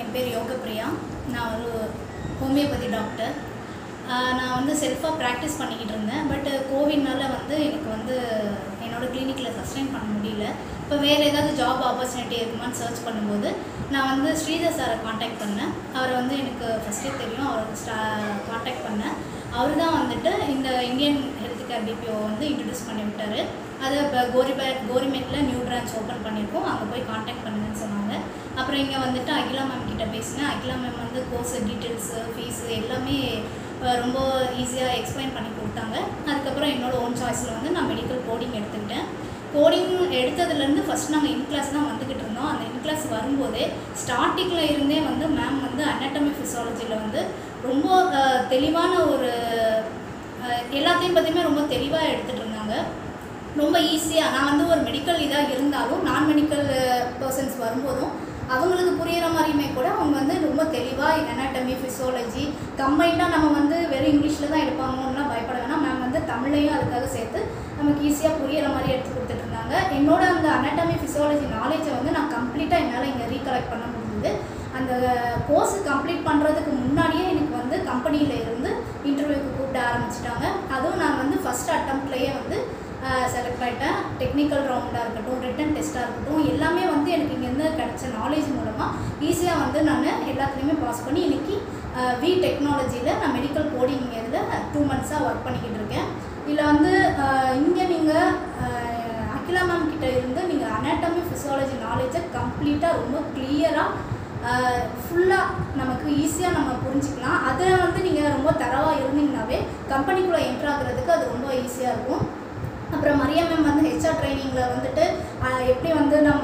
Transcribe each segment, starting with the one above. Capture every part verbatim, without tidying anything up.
என் பேர் யோகப்பிரியா. நான் ஒரு ஹோமியோபதி டாக்டர். நான் வந்து செல்ஃபாக ப்ராக்டிஸ் பண்ணிக்கிட்டு இருந்தேன். பட் கோவிட்னால வந்து எனக்கு வந்து என்னோடய கிளினிக்கில் சஸ்டெயின் பண்ண முடியல. இப்போ வேறு ஏதாவது ஜாப் ஆப்பர்ச்சுனிட்டி இருக்குமான்னு சர்ச் பண்ணும்போது நான் வந்து ஸ்ரீதர் சாரை காண்டாக்ட் பண்ணேன். அவரை வந்து எனக்கு ஃபஸ்ட்டே தெரியும். அவரை ஸ்டா காண்டாக்ட் பண்ணேன். அவர் தான் வந்துட்டு இந்த இந்தியன் ஹெல்த் கேர் பிபிஓ வந்து இன்ட்ரடியூஸ் பண்ணி விட்டார். அது இப்போ கோரிபே கோரிமேட்டில் நியூ பிரான்ச் ஓப்பன் பண்ணியிருக்கோம். அங்கே போய் காண்டாக்ட் பண்ணுங்கன்னு சொன்னாங்க. அப்புறம் இங்கே வந்துட்டு அகிலா மேம் கிட்ட பேசினேன். அகிலா மேம் வந்து கோர்ஸ் டீட்டெயில்ஸு, ஃபீஸு எல்லாமே ரொம்ப ஈஸியாக எக்ஸ்பிளைன் பண்ணி கொடுத்தாங்க. அதுக்கப்புறம் என்னோடய ஓன் சாய்ஸில் வந்து நான் மெடிக்கல் கோடிங் எடுத்துக்கிட்டேன். கோடிங் எடுத்ததுலேருந்து ஃபஸ்ட் நாங்கள் இன் கிளாஸ் தான் வந்துக்கிட்டு இருந்தோம். அந்த இன் கிளாஸ் வரும்போதே ஸ்டார்டிங்கில் இருந்தே வந்து மேம் வந்து அனாட்டமி ஃபிசியாலஜியில் வந்து ரொம்ப தெளிவான ஒரு எல்லாத்தையும் பற்றியுமே ரொம்ப தெளிவாக எடுத்துகிட்டு இருந்தாங்க. ரொம்ப ஈஸியாக நான் வந்து ஒரு மெடிக்கல் இதாக இருந்தாலும் நான் மெடிக்கல் பர்சன்ஸ் வரும்போதும் அவங்களுக்கு புரிகிற மாதிரியுமே கூட அவங்க வந்து ரொம்ப தெளிவாக அனாட்டமி ஃபிசியாலஜி கம்பைண்டாக நம்ம வந்து வெறும் இங்கிலீஷில் தான் எடுப்பாங்கன்னா பயப்பட வேணாம். மேம் வந்து தமிழையும் அதுக்காக சேர்த்து நமக்கு ஈஸியாக புரிகிற மாதிரி எடுத்து கொடுத்துட்டு இருந்தாங்க. என்னோட அந்த அனாட்டமி ஃபிசியாலஜி நாலேஜை வந்து நான் கம்ப்ளீட்டாக என்னால் இங்கே ரீகலெக்ட் பண்ண முடியுது. அந்த கோர்ஸ் கம்ப்ளீட் பண்ணுறதுக்கு முன்னாடியே எனக்கு வந்து கம்பெனியில் இருந்து இன்டர்வியூக்கு கூப்பிட ஆரம்பிச்சிட்டாங்க. அதுவும் நான் வந்து ஃபஸ்ட் அட்டம்ப்ட்லேயே வந்து செலக்ட் ஆகிட்டேன். டெக்னிக்கல் ரவுண்டாக இருக்கட்டும், ரிட்டன் டெஸ்ட்டாக இருக்கட்டும், எல்லாமே வந்து எனக்கு இங்கேருந்து கிடைச்ச நாலேஜ் மூலமாக ஈஸியாக வந்து நான் எல்லாத்துலேயுமே பாஸ் பண்ணி இன்றைக்கி வி டெக்னாலஜியில் நான் மெடிக்கல் கோடிங் இதில் டூ மந்த்ஸாக ஒர்க் பண்ணிக்கிட்டு இருக்கேன். இதில் வந்து இங்கே நீங்கள் அகிலா மேம் கிட்ட இருந்து நீங்கள் அனாட்டமி ஃபிசியாலஜி நாலேஜை கம்ப்ளீட்டாக ரொம்ப கிளியராக ஃபுல்லாக நமக்கு ஈஸியாக நம்ம புரிஞ்சுக்கலாம். அதில் வந்து நீங்கள் ரொம்ப தரவாக இருந்தீங்கன்னாவே கம்பெனிக்குள்ளே என்ட்ரு ஆகிறதுக்கு அது ரொம்ப ஈஸியாக இருக்கும். அப்புறம் மரியா மேம் வந்து ஹெச்ஆர் ட்ரைனிங்கில் வந்துட்டு எப்படி வந்து நம்ம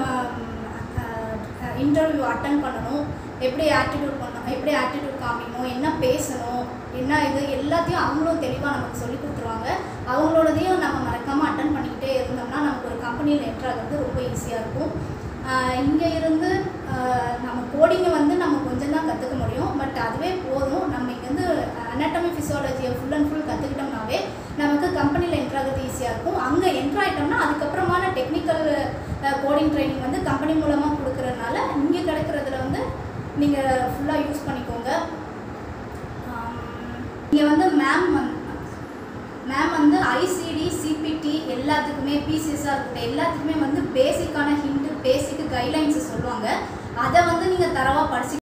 இன்டர்வியூ அட்டன் பண்ணணும், எப்படி ஆட்டிடியூட் பண்ணணும், எப்படி ஆட்டிடியூட் காமிக்கணும், என்ன பேசணும், என்ன இது எல்லாத்தையும் அவங்களும் தெளிவாக நமக்கு சொல்லி கொடுத்துருவாங்க. அவங்களோடதையும் நம்ம மறக்காமல் அட்டன் பண்ணிக்கிட்டே இருந்தோம்னா நமக்கு ஒரு கம்பெனியில் என்ட்ரு ஆகிறது ரொம்ப ஈஸியாக இருக்கும். இங்கே இருந்து நம்ம கோடிங்கை வந்து நம்ம கொஞ்சம் தான் கற்றுக்க முடியும். பட் அதுவே போதும். நம்ம இங்கேருந்து அனாட்டமி ஃபிசியாலஜியை ஃபுல் அண்ட் ஃபுல் கற்றுக்கிட்டோம்னாவே நமக்கு கம்பெனியில் என்ட்ரு ஆகிறது ஈஸியாக இருக்கும். அங்கே என்ட்ரு ஆகிட்டோம்னா அதுக்கப்புறமான டெக்னிக்கல் கோடிங் ட்ரைனிங் வந்து கம்பெனி மூலமாக கொடுக்குறதுனால இங்கே கிடைக்கிறதுல வந்து நீங்கள் ஃபுல்லாக யூஸ் பண்ணிக்கோங்க. இங்கே வந்து மேம் வந்து மேம் வந்து ஐசிடி, சிபிடி எல்லாத்துக்குமே பிசிஎஸ்ஸாக இருக்கட்டும் எல்லாத்துக்குமே வந்து பேசிக்கான ஹிண்ட்டு, பேசிக் கைட்லைன்ஸை சொல்லுவாங்க. அதை வந்து நீங்கள் தரவாக படிச்சு